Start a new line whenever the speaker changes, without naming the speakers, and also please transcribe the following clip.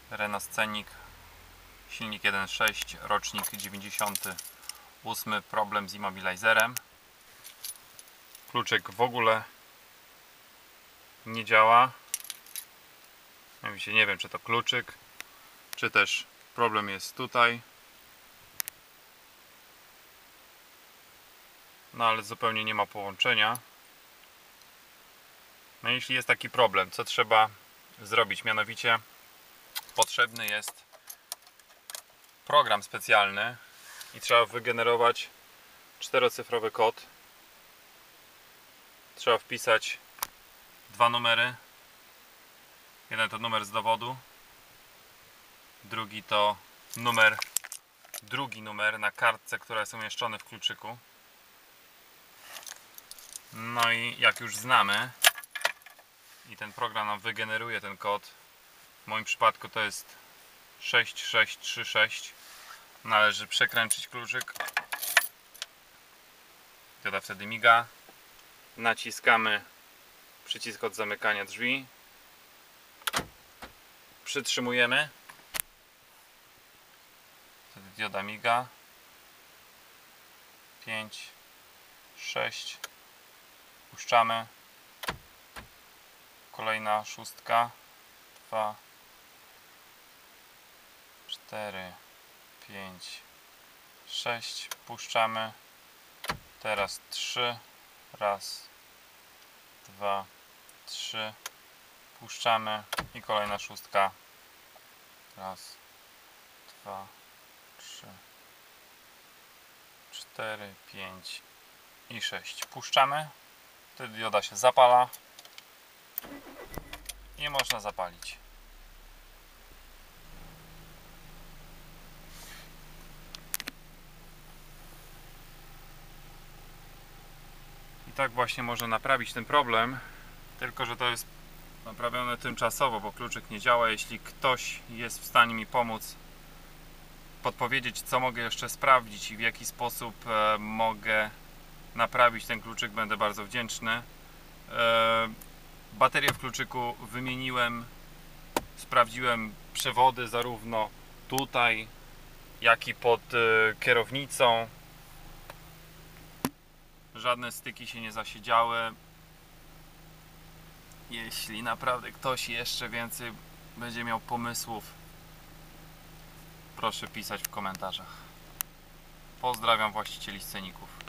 Renault Scenic, silnik 1.6, rocznik 98, problem z immobilizerem. Kluczyk w ogóle nie działa. Mianowicie nie wiem, czy to kluczyk, czy też problem jest tutaj. No ale zupełnie nie ma połączenia. No jeśli jest taki problem, co trzeba zrobić? Mianowicie potrzebny jest program specjalny i trzeba wygenerować 4-cyfrowy kod. Trzeba wpisać dwa numery. Jeden to numer z dowodu, drugi to drugi numer na kartce, która jest umieszczona w kluczyku. No i jak już znamy i ten program nam wygeneruje ten kod, w moim przypadku to jest 6636, należy przekręcić kluczyk. Dioda wtedy miga. Naciskamy przycisk od zamykania drzwi. Przytrzymujemy. Wtedy dioda miga. 5, 6. Puszczamy. Kolejna szóstka. 2, 4, 5, 6. Puszczamy. Teraz 3. Raz, 2, 3. Puszczamy i kolejna szóstka. Raz, 2, 3, 4, 5 i 6. Puszczamy. Wtedy dioda się zapala i można zapalić. I tak właśnie można naprawić ten problem, tylko że to jest naprawione tymczasowo, bo kluczyk nie działa. Jeśli ktoś jest w stanie mi pomóc, podpowiedzieć, co mogę jeszcze sprawdzić i w jaki sposób mogę naprawić ten kluczyk, będę bardzo wdzięczny. Baterię w kluczyku wymieniłem, sprawdziłem przewody zarówno tutaj, jak i pod kierownicą. Żadne styki się nie zasiedziały. Jeśli naprawdę ktoś jeszcze więcej będzie miał pomysłów, proszę pisać w komentarzach. Pozdrawiam właścicieli Sceników.